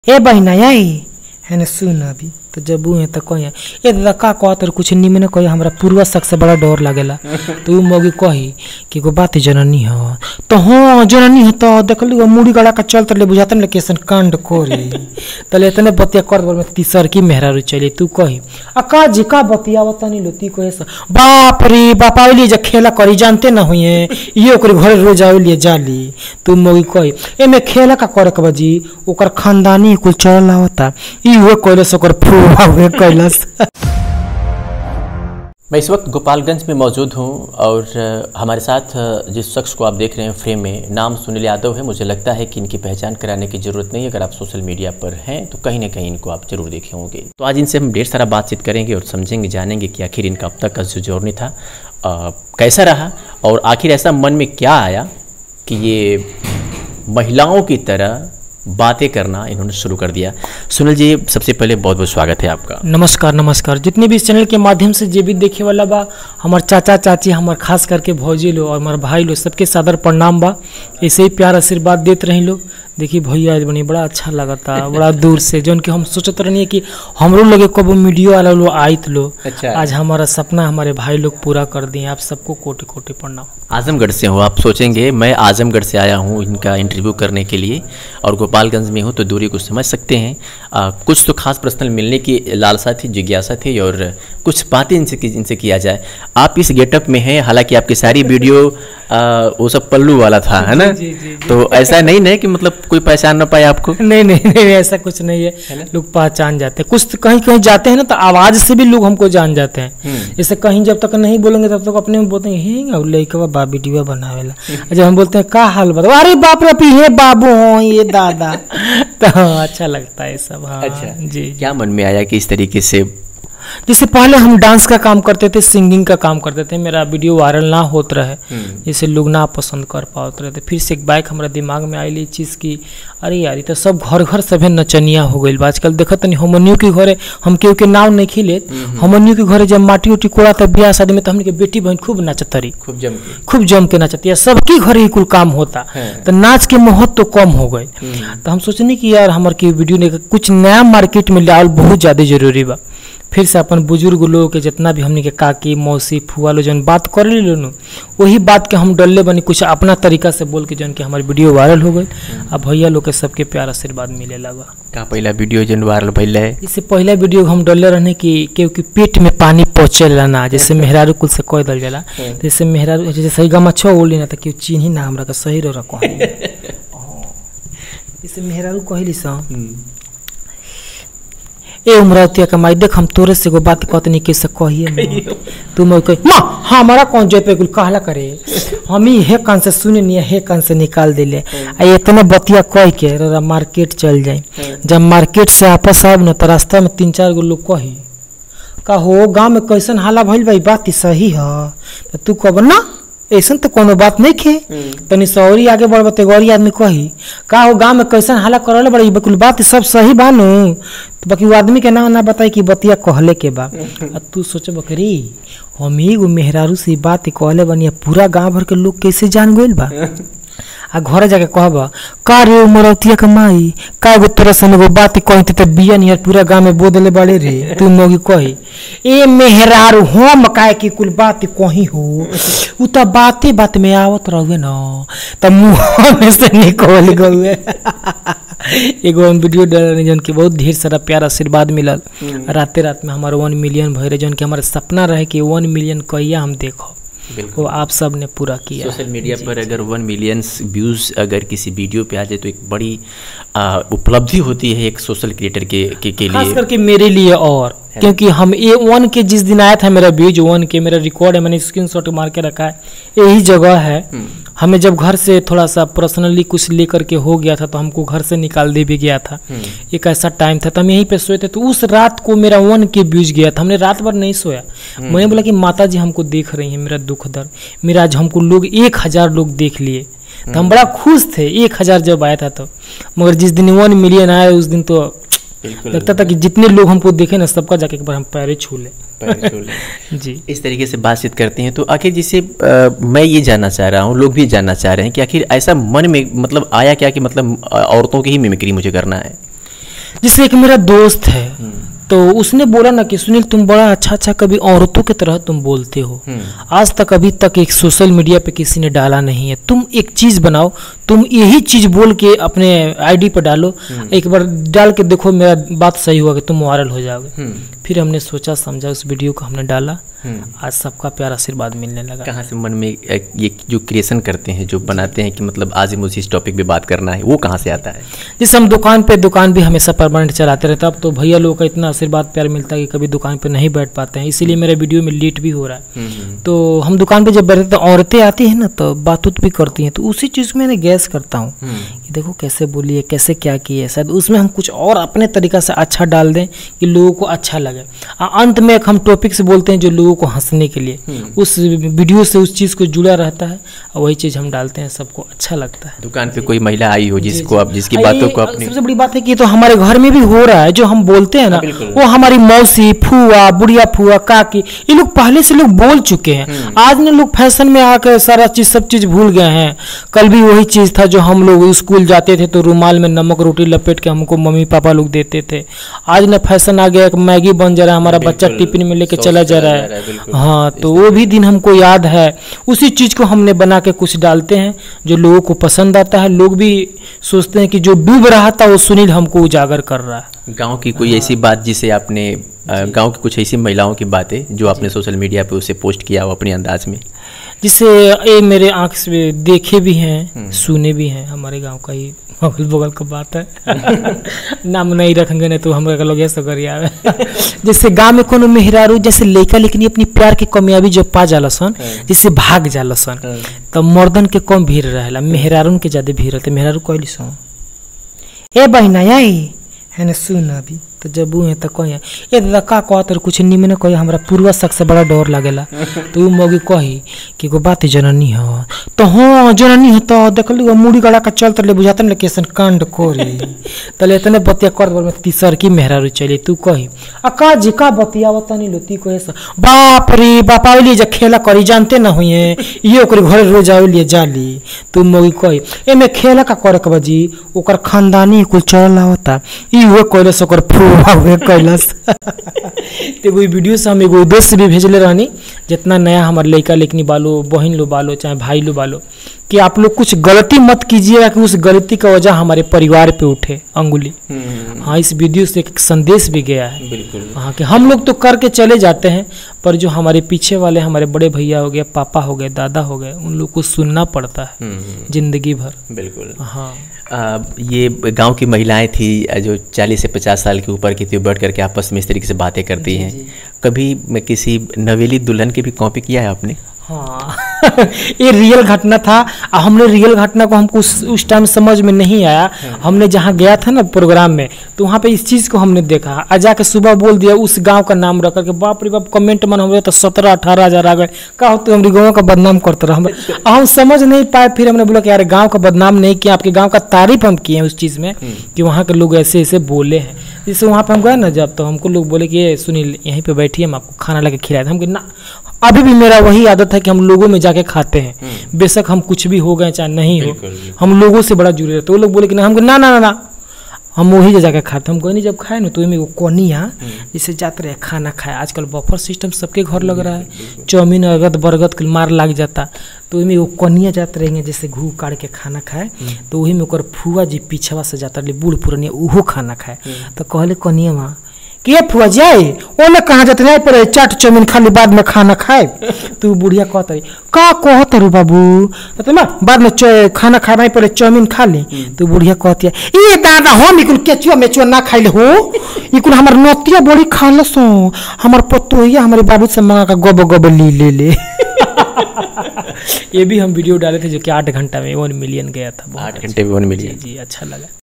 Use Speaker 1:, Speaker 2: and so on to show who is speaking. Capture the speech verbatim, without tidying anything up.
Speaker 1: ए बहिना आई है न सुन अभी तो जब हुए तो कही ए दादा का कहत कुछ निमन कही हमरा पूर्वा शक से बड़ा डर लागेला तो उ मौगी कही कि एगो बात जननी ह तो हाँ जननी ह तो देखली मुड़ी गड़ा का चलत ले बुझाते न कैसन कांड करे तले इतने बतिया कर में तीसर की मेहरारू चली तू कही आ का जी का बतिया बतानी लोती कहे सा बाप रे बाप आवली जे खेला करी जानते न हुए ये ओकर घर रोज आवली जाली तू मौगी कही ए में खेला का करे के बजी ओकर खानदानी कुल चल आवता ई हो कोइले ओकर कैलाश।
Speaker 2: मैं इस वक्त गोपालगंज में मौजूद हूं और हमारे साथ जिस शख्स को आप देख रहे हैं फ्रेम में नाम सुनील यादव है। मुझे लगता है कि इनकी पहचान कराने की ज़रूरत नहीं है। अगर आप सोशल मीडिया पर हैं तो कहीं ना कहीं इनको आप जरूर देखे होंगे। तो आज इनसे हम ढेर सारा बातचीत करेंगे और समझेंगे जानेंगे कि आखिर इनका अब तक का जो जर्नी था आ, कैसा रहा और आखिर ऐसा मन में क्या आया कि ये महिलाओं की तरह बातें करना इन्होंने शुरू कर दिया। सुनील जी, सबसे पहले बहुत बहुत स्वागत है आपका।
Speaker 1: नमस्कार नमस्कार। जितने भी इस चैनल के माध्यम से जे भी देखे वाला बा, हमारे चाचा चाची, हमारे खास करके भौजी लो और हमारे भाई लो, सबके सादर प्रणाम बा। ऐसे ही प्यार आशीर्वाद देते रही लो। देखिए भैया बनी बड़ा अच्छा लगता बड़ा दूर से जो उनके हम सोचते रहनी कि हमरो लगे कब मीडियो वाला लोग आयत लो। अच्छा। आज हमारा सपना हमारे भाई लोग पूरा कर दिए। आप सबको कोटि कोटि प्रणाम।
Speaker 2: आजमगढ़ से हो आप सोचेंगे मैं आजमगढ़ से आया हूँ इनका इंटरव्यू करने के लिए और गोपालगंज में हूँ तो दूरी को समझ सकते हैं। आ, कुछ तो खास पर्सनल मिलने की लालसा थी, जिज्ञासा थी और कुछ बातें इनसे इनसे किया जाए। आप इस गेटअप में हैं, हालांकि आपकी सारी वीडियो आ, वो सब पल्लू वाला था, है ना? जी, जी, जी, तो ऐसा नहीं है कि मतलब कोई पहचान ना पाए आपको?
Speaker 1: नहीं नहीं नहीं ऐसा कुछ नहीं है, है लोग पहचान जाते हैं। कुछ तो कहीं कहीं जाते हैं ना तो आवाज से भी लोग हमको जान जाते हैं। जैसे कहीं जब तक नहीं बोलेंगे तब तक अपने में बोलते हैं लड़का बा वीडियो बनावेला। जब हम बोलते हैं का हाल बताओ, अरे बाप रे हे बाबू हो ये दादा तो अच्छा लगता है सब। हाँ
Speaker 2: अच्छा
Speaker 1: जी।
Speaker 2: क्या मन में आया कि इस तरीके से?
Speaker 1: जैसे पहले हम डांस का काम करते थे, सिंगिंग का काम करते थे, मेरा वीडियो वायरल ना होता रहे, जैसे लोग ना पसंद कर पाते रहे। फिर से एक बाइक हमारा दिमाग में आई चीज़ की अरे यार ये तो सब घर घर सभे नचनिया हो गई। आजकल देखत नहीं हमनियों के घरे हम केहू के नाव नहीं खिले, हमनियों के घरे जब माटी उटी कोड़ा था ब्याह शादी में तो हमने के बेटी बहन खूब नाचत रही,
Speaker 2: खूब जम के
Speaker 1: खूब जम के नाचती है। सबके घरे ही कुल काम होता तो नाच के महत्व तो कम हो गए। तो हम सोचनी कि यार हमारे की वीडियो ने कुछ नया मार्केट में लाल बहुत ज़्यादा जरूरी बा। फिर से अपन बुजुर्ग लोग के जितना भी हमने के काकी मौसी फुआ लो जन बात कर ली लो वही बात के हम डल्ले बनी कुछ अपना तरीका से बोल के जन के हमारी वीडियो वायरल हो गई। अब भैया लोग के सबके प्यार आशीर्वाद मिले लगा।
Speaker 2: का पहला वीडियो जन वायरल भइल है?
Speaker 1: इससे पहला वीडियो हम डल्ले रहने की क्योंकि पेट में पानी पहुँचेला ना, जैसे मेहरारू कुल से कह दल जाला। जैसे मेहरारू जैसे सही गमा छो बोली ना तो क्यों चिन्ह ना हमरा का सही रो रखो जैसे मेहरारू कहली सा ए उमरावतिया का माई देख हम तोरे से एगो बात कहतनी कैसे कहिए तुम कह हमारा कौन जो पे कुल कहला करे हम ही हे कान से सुने नहीं हे कान से निकाल दिले आ इतने बतिया कह के मार्केट चल जाए। जब मार्केट से आपस आब न तो रास्ता में तीन चार गो लोग कही का हो गाँव में कैसन हाला भइल भाई बात सही है तो तू कब ना ऐसा तो कोनो बात नहीं खे तनी सौरी आगे बढ़ बते गौरी आदमी कही का हो गाँव में कैसन हाला करले बड़ी बकुल बात सब सही बानू तो बाकी वो आदमी के ना ना बताई कि बतिया कहले के बा। तू सोच बकरी हम ही वो मेहरारू से बात कहले बनी पूरा गाँव भर के लोग कैसे जान गइल बा। आ घर जाके कहब का रे उमरौतिया के माई का गो तोरा से एगो बात कहती तो बिया नियर पूरा गाँव में बोदले बड़े रे तू मोगी कही ए मेहरारू हम काहे की कुल बात कही हो उ तो बाते बात में आवत रहुए न तो मुँह में से निकल गए। एगो हम वीडियो डालने जन की बहुत ढेर सारा प्यार आशीर्वाद मिलल। राते रात में हमारे वन मिलियन भरे जन के हमारा सपना रहे कि वन मिलियन कहिया हम देखो वो आप सब ने पूरा किया।
Speaker 2: सोशल मीडिया पर अगर वन मिलियंस व्यूज़ अगर किसी वीडियो पे आ जाए तो एक बड़ी आ, उपलब्धि होती है एक सोशल क्रिएटर के, के, के लिए,
Speaker 1: खास करके मेरे लिए। और क्योंकि हम ए वन के जिस दिन आया था मेरा व्यूज वन के मेरा रिकॉर्ड है, मैंने स्क्रीनशॉट मार के रखा है। यही जगह है हमें जब घर से थोड़ा सा पर्सनली कुछ लेकर के हो गया था तो हमको घर से निकाल दे भी गया था। एक ऐसा टाइम था तो हम यहीं पे सोए थे तो उस रात को मेरा वन के व्यूज गया था। हमने रात भर नहीं सोया। मैंने बोला कि माता जी हमको देख रही हैं, मेरा दुख दर्द मेरा आज हमको लोग एक हजार लोग देख लिए तो हम बड़ा खुश थे। एक हजार जब आया था तो, मगर जिस दिन वन मिलियन आया उस दिन तो लगता था कि जितने लोग हमको देखे ना सबका जाके एक बार हम पैरे छू ले जी।
Speaker 2: इस तरीके से बातचीत करते हैं तो आखिर जिसे आ, मैं ये जानना चाह रहा हूँ, लोग भी जानना चाह रहे हैं कि आखिर ऐसा मन में मतलब आया क्या कि मतलब औरतों की ही मिमिक्री मुझे करना है?
Speaker 1: जैसे एक मेरा दोस्त है, तो उसने बोला ना कि सुनील तुम बड़ा अच्छा अच्छा कभी औरतों की तरह तुम बोलते हो, आज तक अभी तक एक सोशल मीडिया पे किसी ने डाला नहीं है, तुम एक चीज बनाओ, तुम यही चीज बोल के अपने आईडी पर डालो, एक बार डाल के देखो मेरा बात सही हुआ कि तुम वायरल हो जाओगे। फिर हमने सोचा समझा, उस वीडियो को हमने डाला, आज सबका प्यार आशीर्वाद मिलने लगा।
Speaker 2: कहाँ से मन में ये जो क्रिएशन करते हैं, जो बनाते हैं कि मतलब आज ही मुझे इस टॉपिक पे बात करना है, वो कहाँ से आता है?
Speaker 1: जैसे हम दुकान पे दुकान भी हमेशा परमानेंट चलाते रहते हैं, अब तो भैया लोगों का इतना आशीर्वाद प्यार मिलता है कि कभी दुकान पे नहीं बैठ पाते हैं, इसीलिए मेरा वीडियो में लेट भी हो रहा है। तो हम दुकान पे जब बैठते तो औरतें आती हैं ना, तो बात उत भी करती हैं, तो उसी चीज़ में गैस करता हूँ कि देखो कैसे बोली है, कैसे क्या की है, शायद उसमें हम कुछ और अपने तरीका से अच्छा डाल दें कि लोगों को अच्छा लगे। अंत में एक हम टॉपिक से बोलते हैं जो लोगों को हंसने के लिए, उस वीडियो से उस चीज़ को जुड़ा रहता है और वही चीज़ हम डालते हैं, सबको अच्छा लगता है।
Speaker 2: दुकान पे कोई महिला आई हो जिसको आप जिसकी बातों को अपनी,
Speaker 1: सबसे बड़ी बात है कि तो हमारे घर में भी हो रहा है, जो हम बोलते हैं ना, वो हमारी मौसी, फुआ, बुढ़िया फुआ, काकी, ये लोग पहले से लोग बोल चुके हैं। आज ने लोग फैशन में आकर सारा चीज सब चीज भूल गए हैं। कल भी वही चीज था जो हम लोग स्कूल जाते थे तो रुमाल में नमक रोटी लपेट के हमको मम्मी पापा लोग देते थे। आज न फैशन आ गया, मैगी बन जा रहा है, हमारा बच्चा टिफिन में लेके चला जा रहा है। हाँ, तो वो भी दिन हमको याद है। उसी चीज को हमने बना के कुछ डालते हैं जो लोगों को पसंद आता है। लोग भी सोचते हैं कि जो डूब रहा था वो सुनील हमको उजागर कर रहा है।
Speaker 2: गांव की कोई ऐसी बात जिसे आपने, गांव की कुछ ऐसी महिलाओं की बातें जो आपने सोशल मीडिया पे उसे पोस्ट किया हो अपने अंदाज में,
Speaker 1: जिससे ये मेरे आंख से देखे भी हैं, सुने भी हैं, हमारे गांव का ही अगल बगल का बात है। नाम नहीं रखेंगे नहीं तो हमारे लोग ऐसा करिया। जैसे गांव में कोनो मेहरारू जैसे लेकर लेकिन अपनी प्यार की कामयाबी जब पा जाला सन, जिससे भाग जाला सन, तब मर्दन के कम भीड़ रहेला, मेहरारून के ज्यादा भीड़ रहते। मेहरारू कहली सन ए बहिना आई है ना, सुन अभी तो जब वो है तो कही ए दादा का कहत कुछ निमन कही, हमारा पूर्वा शक से बड़ा डर लगेला। तो वो मौगी कही कि एगो बात जननी है, तो हाँ जननी है, तो देख ली मुड़ी गड़ा का चलते ले बुझाते ना कैसन कांड करे। तले इतने बतिया कर में तीसर की मेहरारू चली। तू कही अका जी का बतिया बता नहीं लोती कहे बाप रे बाप आवली जा खेला करी जानते ना हुई ये ओकर घर रोज आवलिए जाली। तू मौगी कही ए में खेला का करे के बजी ओकर खानदानी कुल चल आवता ई हुए कहले से ओकर फुआ हुए कैलस। तो वही वीडियो से हम एगो उद्देश्य भी भेजले रहनी, जितना नया हमारे लड़का लेकनी बालो, बहन लो बालो, चाहे भाई लो बालो, कि आप लोग कुछ गलती मत कीजिएगा कि उस गलती का वजह हमारे परिवार पे उठे अंगुली। हाँ, इस वीडियो से एक संदेश भी गया है। बिल्कुल। हाँ, कि हम लोग तो करके चले जाते हैं, पर जो हमारे पीछे वाले हमारे बड़े भैया हो गए, पापा हो गए, दादा हो गए, उन लोग को सुनना पड़ता है जिंदगी भर।
Speaker 2: बिल्कुल।
Speaker 1: हाँ,
Speaker 2: आ, ये गांव की महिलाएं थी जो चालीस से पचास साल के ऊपर की थी, बैठ करके आपस में इस तरीके से बातें करती हैं। कभी मैं किसी नवेली दुल्हन की भी कॉपी किया है आपने?
Speaker 1: हाँ। ये रियल घटना था। हमने रियल घटना को हमको उस, उस टाइम समझ में नहीं आया। हमने जहाँ गया था ना प्रोग्राम में, तो वहाँ पे इस चीज़ को हमने देखा। आ जाके सुबह बोल दिया उस गांव का नाम रख करके, बाप रे बाप कमेंट मन हमारे तो सत्रह अठारह हजार आ गए। का होते हमारे गाँव का बदनाम करते रहा। हम हम समझ नहीं पाए। फिर हमने बोला कि यार गाँव का बदनाम नहीं किया, आपके गाँव का तारीफ हम किए हैं उस चीज़ में कि वहाँ के लोग ऐसे ऐसे बोले हैं। जैसे वहाँ पे हम गए ना जब, तो हमको लोग बोले कि ये सुनील यहीं पे बैठिए, हम आपको खाना लगे खिलाए। हम ना, अभी भी मेरा वही आदत है कि हम लोगों में जाके खाते हैं, बेशक हम कुछ भी हो गए चाहे नहीं हो, हम लोगों से बड़ा जुड़े रहते। वो लोग बोले कि ना, हमको ना ना ना ना हम वही जाके खाते। हम कोई नहीं जब खाए ना तो वो कोनिया जैसे जाते रहे खाना खाए। आजकल बफर सिस्टम सबके घर लग रहा है, चाउमीन अगत बरगद के मार लाग जाता, तो वही में वो कोनिया जाते रहेंगे जैसे घू काट के खाना खाए। तो वही में ओकर फुआ जी पीछवा से जाता रहे, बूढ़ पुरानिया उहो खाना खाए। तो कहले कोनिया माँ कि ये फुआ जाए ओने कहाँ जाते नहीं पड़े, चाट चाउमीन खाली बाद में खाना खाए। तू बुढ़िया कहता रही का कहत रू बाबू, तो मैं बाद में खाना खाए नहीं पड़े चाउमीन खा ली। तो बुढ़िया कहती है ये दादा हम इकुल केचुआ मेचुआ ना खाइले हो, इकुल हमार नोतिया बड़ी खाल सो, हमार पतोहिया हमारे बाबू से मंगा का गोब गोब ली ले ले। ये भी हम वीडियो डाले थे जो कि आठ घंटा में वन मिलियन गया था।
Speaker 2: आठ घंटे में वन मिलियन
Speaker 1: जी, अच्छा लगा।